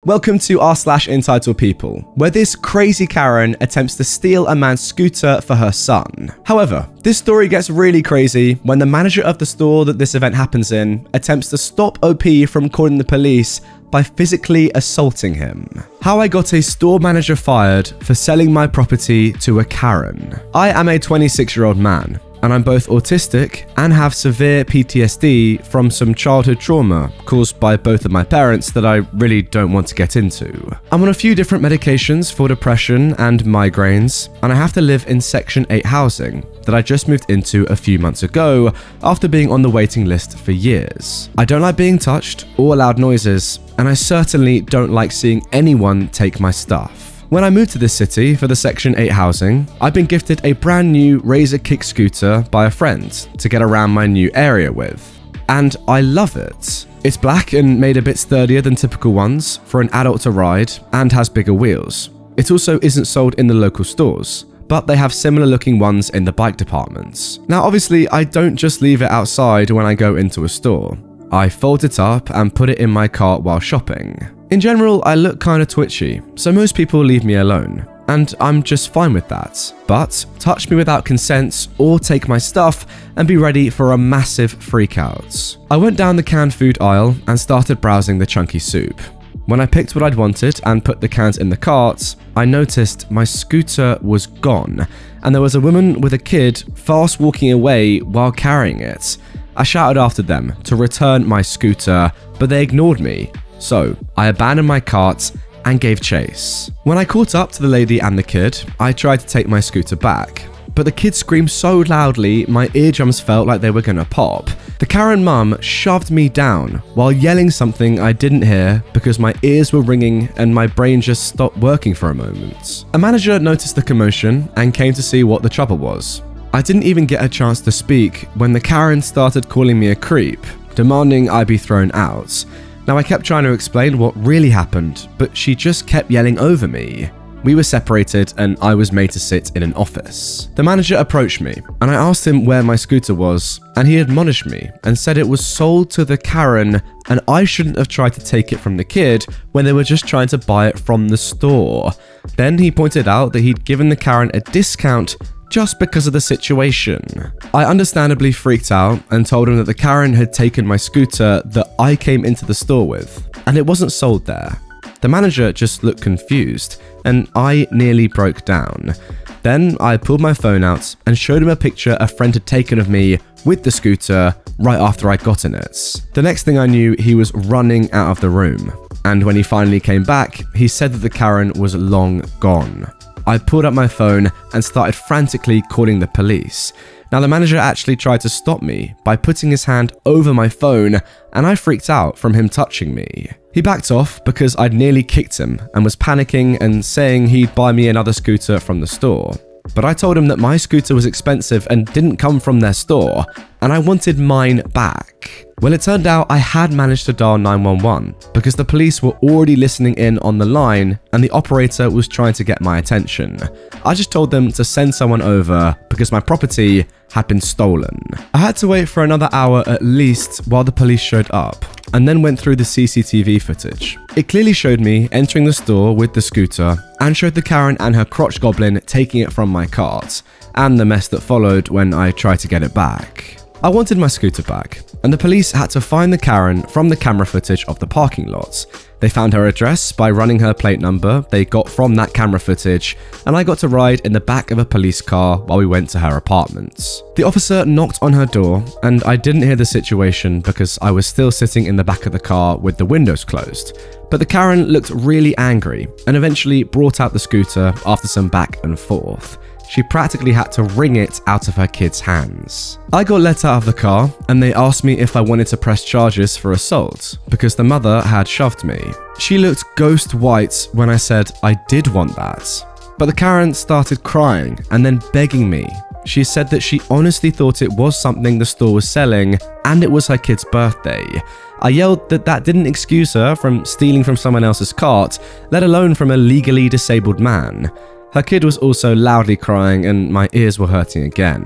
Welcome to r/EntitledPeople, where this crazy Karen attempts to steal a man's scooter for her son. However, this story gets really crazy when the manager of the store that this event happens in attempts to stop OP from calling the police by physically assaulting him. How I got a store manager fired for selling my property to a Karen. I am a 26-year-old man, and I'm both autistic and have severe PTSD from some childhood trauma caused by both of my parents that I really don't want to get into. I'm on a few different medications for depression and migraines, and I have to live in Section 8 housing that I just moved into a few months ago after being on the waiting list for years. I don't like being touched or loud noises, and I certainly don't like seeing anyone take my stuff. When I moved to this city for the Section 8 housing, I've been gifted a brand new Razor kick scooter by a friend to get around my new area with. And I love it. It's black and made a bit sturdier than typical ones for an adult to ride and has bigger wheels. It also isn't sold in the local stores, but they have similar looking ones in the bike departments. Now obviously I don't just leave it outside when I go into a store. I fold it up and put it in my cart while shopping. In general, I look kinda twitchy, so most people leave me alone, and I'm just fine with that. But touch me without consent or take my stuff and be ready for a massive freakout. I went down the canned food aisle and started browsing the chunky soup. When I picked what I'd wanted and put the cans in the cart, I noticed my scooter was gone, and there was a woman with a kid fast walking away while carrying it. I shouted after them to return my scooter, but they ignored me. So, I abandoned my cart and gave chase. When I caught up to the lady and the kid, I tried to take my scooter back, but the kid screamed so loudly my eardrums felt like they were gonna pop. The Karen mum shoved me down while yelling something I didn't hear because my ears were ringing and my brain just stopped working for a moment. A manager noticed the commotion and came to see what the trouble was. I didn't even get a chance to speak when the Karen started calling me a creep, demanding I be thrown out. Now I kept trying to explain what really happened, but she just kept yelling over me. We were separated and I was made to sit in an office. The manager approached me and I asked him where my scooter was, and he admonished me and said it was sold to the Karen and I shouldn't have tried to take it from the kid when they were just trying to buy it from the store. Then he pointed out that he'd given the Karen a discount just because of the situation. I understandably freaked out and told him that the Karen had taken my scooter that I came into the store with, and it wasn't sold there. The manager just looked confused, and I nearly broke down. Then I pulled my phone out and showed him a picture a friend had taken of me with the scooter right after I'd gotten it. The next thing I knew, he was running out of the room, and when he finally came back, he said that the Karen was long gone. I pulled up my phone and started frantically calling the police. Now the manager actually tried to stop me by putting his hand over my phone, and I freaked out from him touching me. He backed off because I'd nearly kicked him and was panicking and saying he'd buy me another scooter from the store. But I told him that my scooter was expensive and didn't come from their store, and I wanted mine back. Well, it turned out I had managed to dial 911 because the police were already listening in on the line and the operator was trying to get my attention. I just told them to send someone over because my property had been stolen. I had to wait for another hour at least while the police showed up, and then went through the CCTV footage. It clearly showed me entering the store with the scooter and showed the Karen and her crotch goblin taking it from my cart, and the mess that followed when I tried to get it back. I wanted my scooter back, and the police had to find the Karen from the camera footage of the parking lot. They found her address by running her plate number they got from that camera footage, and I got to ride in the back of a police car while we went to her apartment. The officer knocked on her door, and I didn't hear the situation because I was still sitting in the back of the car with the windows closed. But the Karen looked really angry and eventually brought out the scooter after some back and forth. She practically had to wring it out of her kid's hands. I got let out of the car and they asked me if I wanted to press charges for assault because the mother had shoved me. She looked ghost white when I said I did want that. But the Karen started crying and then begging me. She said that she honestly thought it was something the store was selling and it was her kid's birthday. I yelled that that didn't excuse her from stealing from someone else's cart, let alone from a legally disabled man. Her kid was also loudly crying and my ears were hurting again.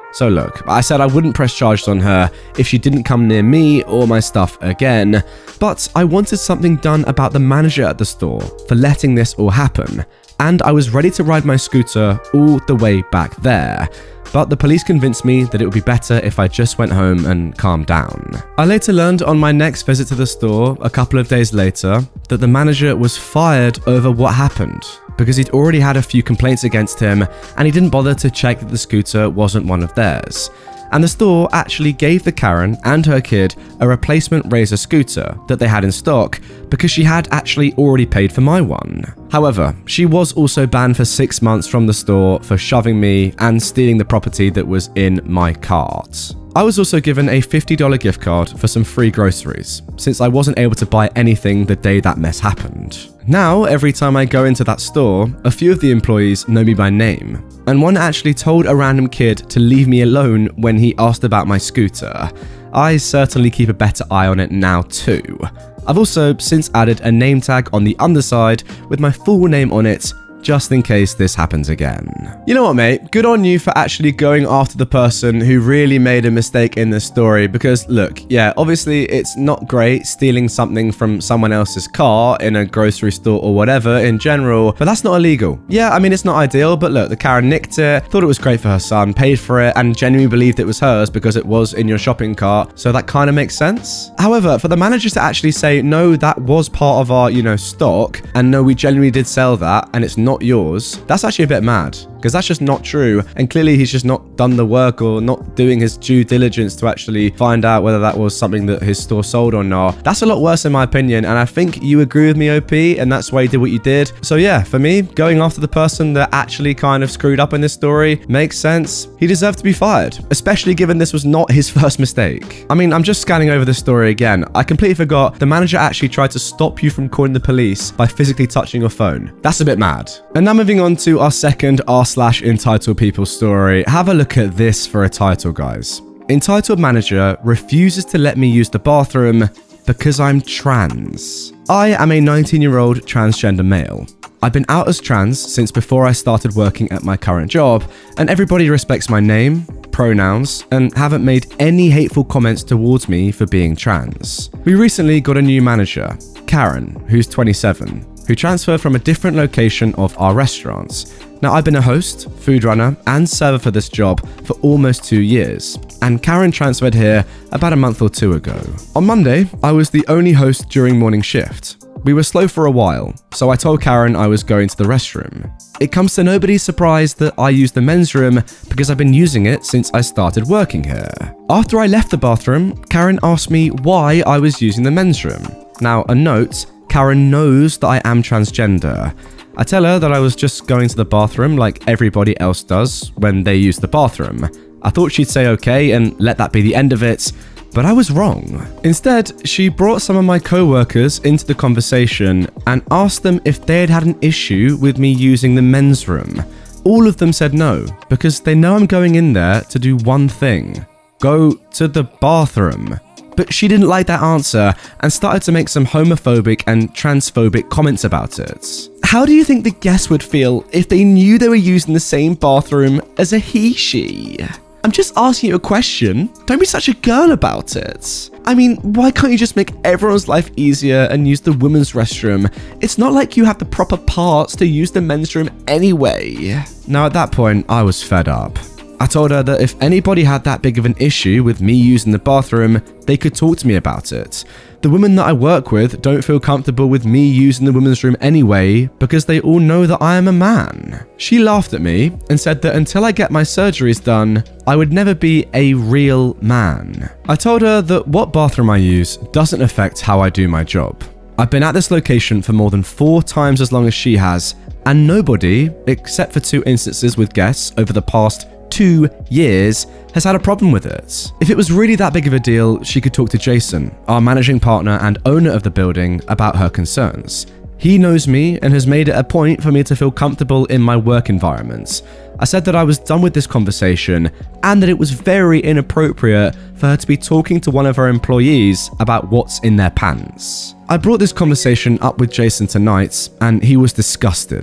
So look, I said I wouldn't press charges on her if she didn't come near me or my stuff again, but I wanted something done about the manager at the store for letting this all happen, and I was ready to ride my scooter all the way back there. But the police convinced me that it would be better if I just went home and calmed down. I later learned on my next visit to the store, a couple of days later, that the manager was fired over what happened because he'd already had a few complaints against him and he didn't bother to check that the scooter wasn't one of theirs. And the store actually gave the Karen and her kid a replacement Razor scooter that they had in stock because she had actually already paid for my one. However, she was also banned for 6 months from the store for shoving me and stealing the property that was in my cart. I was also given a $50 gift card for some free groceries, since I wasn't able to buy anything the day that mess happened. Now, every time I go into that store, a few of the employees know me by name, and one actually told a random kid to leave me alone when he asked about my scooter. I certainly keep a better eye on it now too. I've also since added a name tag on the underside with my full name on it, just in case this happens again. You know what, mate? Good on you for actually going after the person who really made a mistake in this story, because look, yeah, obviously it's not great stealing something from someone else's car in a grocery store or whatever in general, but that's not illegal. Yeah, I mean, it's not ideal, but look, the Karen nicked it, thought it was great for her son, paid for it, and genuinely believed it was hers because it was in your shopping cart, so that kind of makes sense. However, for the managers to actually say, no, that was part of our, stock, and no, we genuinely did sell that, and it's not yours, that's actually a bit mad, because that's just not true, and clearly he's just not done the work or not doing his due diligence to actually find out whether that was something that his store sold or not. That's a lot worse in my opinion, and I think you agree with me, OP, and that's why you did what you did. So yeah, for me, going after the person that actually kind of screwed up in this story makes sense. He deserved to be fired, especially given this was not his first mistake. I mean, I'm just scanning over this story again. I completely forgot the manager actually tried to stop you from calling the police by physically touching your phone. That's a bit mad. And now moving on to our second r/entitled people story. Have a look at this for a title, guys. Entitled manager refuses to let me use the bathroom because I'm trans. I am a 19-year-old transgender male. I've been out as trans since before I started working at my current job, and everybody respects my name, pronouns, and haven't made any hateful comments towards me for being trans. We recently got a new manager, Karen, who's 27, who transferred from a different location of our restaurants. Now, I've been a host, food runner, and server for this job for almost 2 years, and Karen transferred here about a month or two ago. On Monday, I was the only host during morning shift. We were slow for a while, so I told Karen I was going to the restroom. It comes to nobody's surprise that I use the men's room because I've been using it since I started working here. After I left the bathroom, Karen asked me why I was using the men's room. Now, a note, Karen knows that I am transgender. I tell her that I was just going to the bathroom like everybody else does when they use the bathroom. I thought she'd say okay and let that be the end of it, but I was wrong. Instead, she brought some of my co-workers into the conversation and asked them if they had an issue with me using the men's room. All of them said no, because they know I'm going in there to do one thing: go to the bathroom. But she didn't like that answer and started to make some homophobic and transphobic comments about it. How do you think the guests would feel if they knew they were using the same bathroom as a he/she? I'm just asking you a question. Don't be such a girl about it. I mean, why can't you just make everyone's life easier and use the women's restroom? It's not like you have the proper parts to use the men's room anyway. Now, at that point, I was fed up. I told her that if anybody had that big of an issue with me using the bathroom, they could talk to me about it. The women that I work with don't feel comfortable with me using the women's room anyway because they all know that I am a man. She laughed at me and said that until I get my surgeries done, I would never be a real man. I told her that what bathroom I use doesn't affect how I do my job. I've been at this location for more than 4 times as long as she has, and nobody, except for 2 instances with guests over the past 2 years, has had a problem with it. If it was really that big of a deal, she could talk to Jason, our managing partner and owner of the building, about her concerns. He knows me and has made it a point for me to feel comfortable in my work environment. I said that I was done with this conversation and that it was very inappropriate for her to be talking to one of her employees about what's in their pants. I brought this conversation up with Jason tonight and he was disgusted.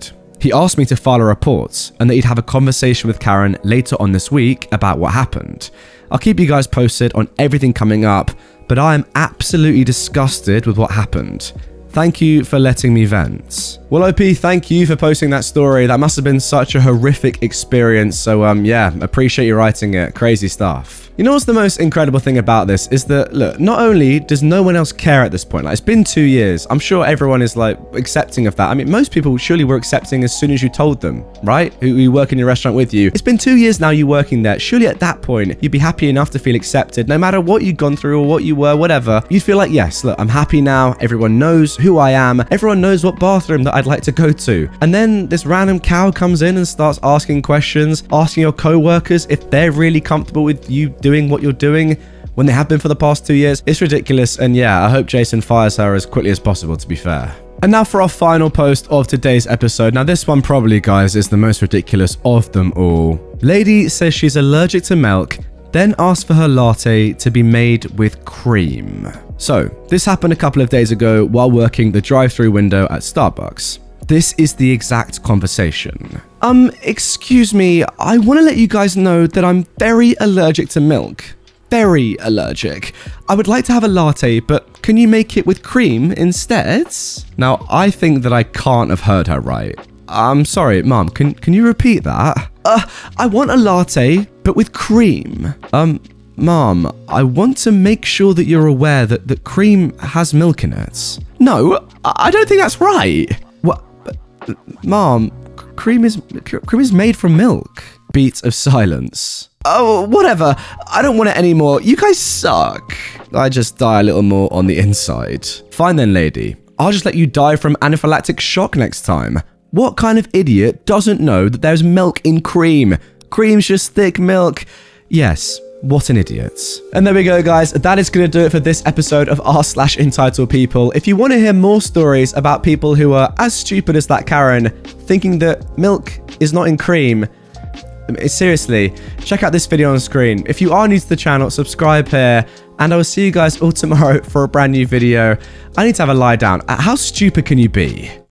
He asked me to file a report and that he'd have a conversation with Karen later on this week about what happened. I'll keep you guys posted on everything coming up, but I am absolutely disgusted with what happened. Thank you for letting me vent. Well, OP, thank you for posting that story. That must have been such a horrific experience. So, yeah, appreciate you writing it. Crazy stuff. You know what's the most incredible thing about this is that, look, not only does no one else care at this point, like, it's been 2 years. I'm sure everyone is, like, accepting of that. I mean, most people surely were accepting as soon as you told them, right? Who work in your restaurant with you. It's been 2 years now you working there. Surely at that point, you'd be happy enough to feel accepted. No matter what you'd gone through or what you were, whatever. You'd feel like, yes, look, I'm happy now. Everyone knows who I am. Everyone knows what bathroom that I'd like to go to. And then this random cow comes in and starts asking questions, asking your co-workers if they're really comfortable with you doing what you're doing when they have been for the past 2 years. It's ridiculous. And yeah, I hope Jason fires her as quickly as possible, to be fair. And now for our final post of today's episode. Now this one probably, guys, is the most ridiculous of them all. Lady says she's allergic to milk, then asks for her latte to be made with cream. So this happened a couple of days ago while working the drive-through window at Starbucks. This is the exact conversation. Excuse me, I want to let you guys know that I'm very allergic to milk. Very allergic. I would like to have a latte, but can you make it with cream instead? Now, I think that I can't have heard her right. I'm sorry, Mom, can you repeat that? I want a latte, but with cream. Mom, I want to make sure that you're aware that cream has milk in it. No, I don't think that's right. What? Mom, cream is made from milk. Beat of silence. Oh, whatever. I don't want it anymore. You guys suck. I just die a little more on the inside. Fine then, lady. I'll just let you die from anaphylactic shock next time. What kind of idiot doesn't know that there's milk in cream? Cream's just thick milk. Yes. What an idiot. And there we go, guys. That is going to do it for this episode of r/EntitledPeople. If you want to hear more stories about people who are as stupid as that Karen, thinking that milk is not in cream, seriously, check out this video on screen. If you are new to the channel, subscribe here, and I will see you guys all tomorrow for a brand new video. I need to have a lie down. How stupid can you be?